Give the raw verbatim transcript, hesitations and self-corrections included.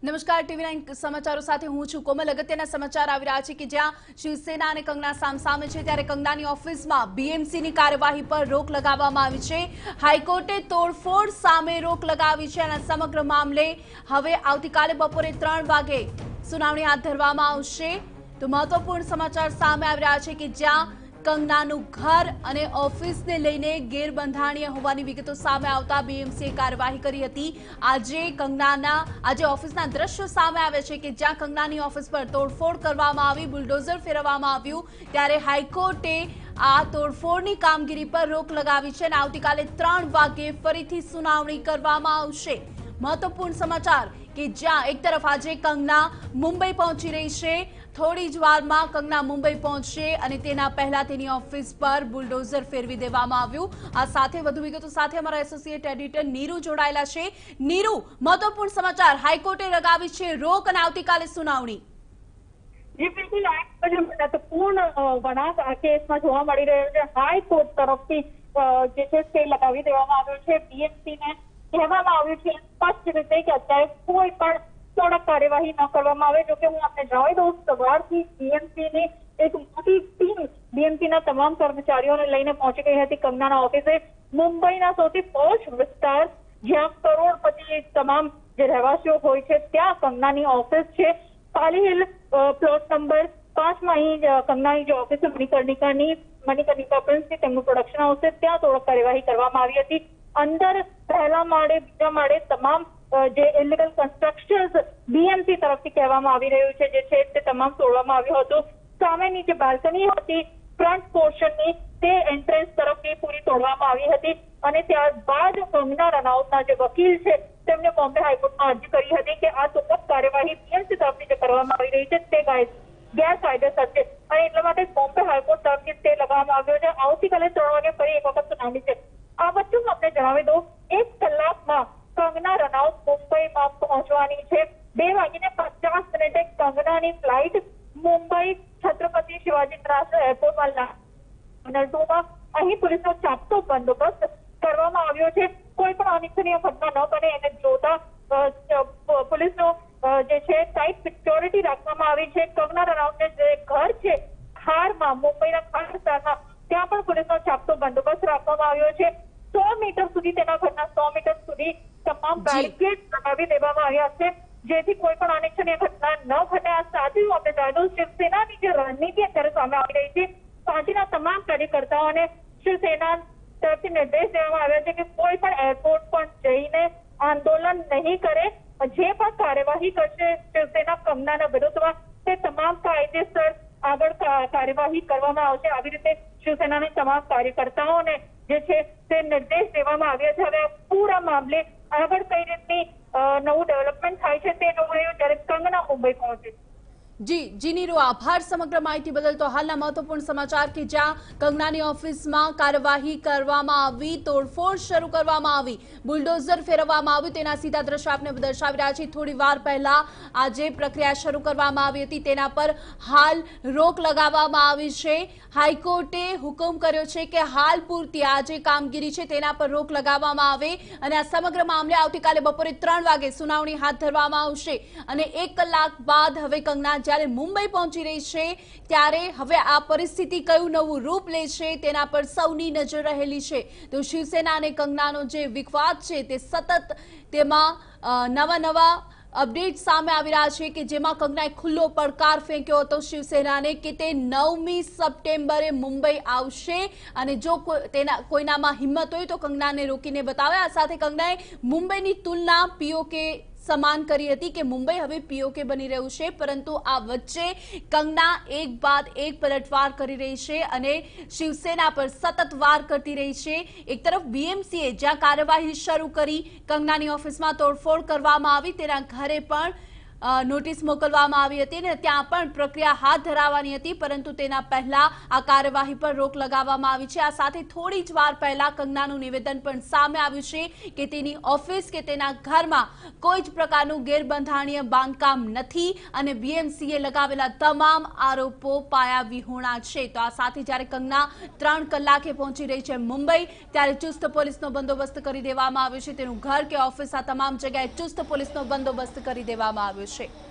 નમસ્કાર, TV nine સમાચારો સાથે હું છું કોમલ। અગત્યના સમાચાર આવી રહ્યા છે કે જ્યાં શિવસેના અને કંગના સામસામે છે, ત્યારે કંગનાની ઓફિસમાં બીએમસીની કાર્યવાહી પર રોક લગાવવામાં આવી છે। હાઈકોર્ટે તોડફોડ સામે રોક લગાવી છે અને સમગ્ર મામલે હવે આવતીકાલે બપોરે ત્રણ વાગે સુનાવણી હાથ ધરવામાં આવશે। તો મહત્વપૂર્ણ સમાચાર સામે આવી રહ્યા છે કે જ્યાં કંગનાનું ઘર અને ઓફિસને લઈને ગેરબંધારણીય હોવાની વિગતો સામે આવતા બીએમસીએ કાર્યવાહી કરી હતી। આજે કંગનાના આજે ઓફિસના દ્રશ્યો સામે આવે છે કે જ્યાં કંગનાની ઓફિસ પર તોડફોડ કરવામાં આવી, બુલડોઝર ફેરવવામાં આવ્યું, ત્યારે હાઈકોર્ટે આ તોડફોડની કામગીરી પર રોક લગાવી છે અને આવતીકાલે ત્રણ વાગે ફરીથી સુનાવણી કરવામાં આવશે। મહત્વપૂર્ણ સમાચાર કે જ્યાં એક તરફ આજે કંગના મુંબઈ પહોંચી રહી છે, થોડી જ વારમાં કંગના મુંબઈ પહોંચશે અને તેના પહેલા તેની ઓફિસ પર બુલડોઝર ફેરવી દેવામાં આવ્યું। આ સાથે વધુ વિગતો સાથે અમારા એસોસિએટ એડિટર નીરુ જોડાયેલા છે। નીરુ, મહત્વપૂર્ણ સમાચાર, હાઈકોર્ટે લગાવી છે રોક અને આવતીકાલે સુનાવણી। જી બિલકુલ, મહત્વપૂર્ણ વળાંક આ કેસમાં જોવા મળી રહ્યો છે। હાઈકોર્ટ તરફથી જે છે સ્ટે લગાવી દેવામાં આવ્યો છે। બીએમસીને કહેવામાં આવ્યું છે સ્પષ્ટ રીતે કે અત્યારે કોઈ પણ કડક કાર્યવાહી ન કરવામાં આવે। જોકે હું આપને જણાવી દઉં, સવારથી બીએમસીની એક મોટી ટીમ બીએમસીના તમામ કર્મચારીઓને લઈને પહોંચી ગઈ હતી કંગનાના ઓફિસે। મુંબઈના સૌથી પોશ વિસ્તાર જ્યાં કરોડપતિ તમામ જે રહેવાસીઓ હોય છે ત્યાં કંગનાની ઓફિસ છે। પાલી હિલ પ્લોટ નંબર પાંચમાં અહીં કંગનાની જે ઓફિસ છે મણિકર્ણિકાની મણિકર્ણિકા પ્રિન્સની તેમનું પ્રોડક્શન હાઉસ છે, ત્યાં તોડક કાર્યવાહી કરવામાં આવી હતી। અંદર પહેલા માળે બીજા માળે તમામ જે ઇલીગલ કન્સ્ટ્રક્શન્સ બીએમસી તરફથી કહેવામાં આવી રહ્યું છે જે છે તે તમામ તોડવામાં આવ્યું હતું। સામેની જે બાલ્કની હતી ફ્રન્ટ પોર્શનની તે એન્ટ્રન્સ તરફથી પૂરી તોડવામાં આવી હતી અને ત્યારબાદ કંગના રનૌતના જે વકીલ છે તેમને બોમ્બે હાઈકોર્ટમાં અરજી કરી હતી કે આ ચોક્કસ કાર્યવાહી બીએમસી તરફથી જે કરવામાં આવી રહી છે તે ગેરકાયદેસર છે અને એટલા માટે બોમ્બે હાઈકોર્ટ તરફથી તે લગાવવામાં આવ્યો છે। આવતીકાલે ત્રણ વાગે ફરી એક વખત સુનાવણી છે। આ વચ્ચે હું આપને જણાવી દઉં, એક કલાકમાં કંગના રનૌત મુંબઈમાં પહોંચવાની છે। બે વાગીને પચાસ મિનિટે કંગનાની ફ્લાઇટ મુંબઈ છત્રપતિ શિવાજી ઇન્ટરનેશનલ એરપોર્ટમાં અહીં પોલીસનો ચાપતો બંદોબસ્ત કરવામાં આવ્યો છે। કોઈ પણ અનિચ્છનીય ઘટના ન બને એને જોતા પોલીસનો જે છે ટાઈટ સિક્યોરિટી રાખવામાં આવી છે। કંગના રનૌતને જે ઘર છે ખારમાં, મુંબઈના ખાર વિસ્તારમાં, ત્યાં પણ પોલીસનો ચાપતો બંદોબસ્ત રાખવામાં આવ્યો છે। સો મીટર સુધી તેના ઘરના સો મીટર સુધી તમામ બેરિકેડ લગાવી દેવામાં આવ્યા છે જેથી કોઈ પણ અનિચ્છનીય ઘટના ન ઘટે। આ સાથે હું આપણે જાણ્યું, શિવસેનાની જે રણનીતિ અત્યારે સામે આવી રહી છે, પાર્ટીના તમામ કાર્યકર્તાઓને શિવસેના તરફથી નિર્દેશ દેવામાં આવ્યા છે કે કોઈ પણ એરપોર્ટ પર જઈને આંદોલન નહીં કરે। જે પણ કાર્યવાહી કરશે શિવસેના કંગનાના વિરુદ્ધમાં તે તમામ કાયદેસર આગળ કાર્યવાહી કરવામાં આવશે। આવી રીતે શિવસેનાના તમામ કાર્યકર્તાઓને જે છે તે નિર્દેશ દેવામાં આવ્યા છે। હવે પૂરા મામલે આગળ કઈ રીતની નવું ડેવલપમેન્ટ થાય છે તે જોવું રહ્યું જ્યારે કંગના મુંબઈ પહોંચે। જી જી નીરુ, આભાર સમગ્ર માહિતી બદલ। તો હાલના મહત્વપૂર્ણ સમાચાર કે જ્યાં કંગનાની ઓફિસમાં કાર્યવાહી કરવામાં આવી, તોડફોડ શરૂ કરવામાં આવી, બુલડોઝર ફેરવવામાં આવ્યું, તેના સીધા દ્રશ્ય આપને દર્શાવી રહ્યા છે। થોડી વાર પહેલા આજે પ્રક્રિયા શરૂ કરવામાં આવી હતી, તેના પર હાલ રોક લગાવવામાં આવી છે। હાઈકોર્ટે હુકમ કર્યો છે કે હાલ પૂરતી આ જે કામગીરી છે તેના પર રોક લગાવવામાં આવે અને આ સમગ્ર મામલે આવતીકાલે બપોરે ત્રણ વાગે સુનાવણી હાથ ધરવામાં આવશે અને એક કલાક બાદ હવે કંગના જ્યારે મુંબઈ પહોંચી રહી છે ત્યારે હવે આ પરિસ્થિતિ કયું નવું રૂપ લે છે તેના પર સૌની નજર રહેલી છે। તો શિવસેના અને કંગનાનો જે વિવાદ છે તે સતત તેમાં નવા નવા અપડેટ સામે આવી રહ્યા છે કે જેમાં કંગનાએ ખુલ્લો પડકાર ફેંક્યો હતો શિવસેનાને કે તે નવમી સપ્ટેમ્બરે મુંબઈ આવશે અને જો તેના કોઈનામાં હિંમત હોય તો કંગનાને રોકીને બતાવે। આ સાથે કંગનાએ મુંબઈની તુલના પીઓકે સમાન કરી હતી કે મુંબઈ હવે પીઓકે બની રહ્યું છે, પરંતુ આ વચ્ચે કંગના એક બાદ એક પલટવાર કરી રહી છે અને શિવસેના પર સતત વાર કરતી રહી છે। એક તરફ બીએમસીએ જ્યાં કાર્યવાહી શરૂ કરી, કંગનાની ઓફિસમાં તોડફોડ કરવામાં આવી, તેના ઘરે પણ અ, નોટિસ મોકલવામાં આવી હતી અને ત્યાં પણ પ્રક્રિયા હાથ ધરાવવાની હતી, પરંતુ તેના પહેલા આ કાર્યવાહી પર રોક લગાવવામાં આવી છે। આ સાથે થોડી જ વાર પહેલા કંગનાનું નિવેદન પણ સામે આવ્યું છે કે તેની ઓફિસ કે તેના ઘરમાં કોઈ જ પ્રકારનું ગેરબંધારણીય બાંધકામ નથી અને બીએમસીએ લગાવેલા તમામ આરોપો પાયા વિહોણા છે। તો આ સાથે જ્યારે કંગના ત્રણ કલાકે પહોંચી રહી છે મુંબઈ, ત્યારે ચુસ્ત પોલીસનો બંદોબસ્ત કરી દેવામાં આવ્યો છે। તેનું ઘર કે ઓફિસ, આ તમામ જગ્યાએ ચુસ્ત પોલીસનો બંદોબસ્ત કરી દેવામાં આવ્યો છે।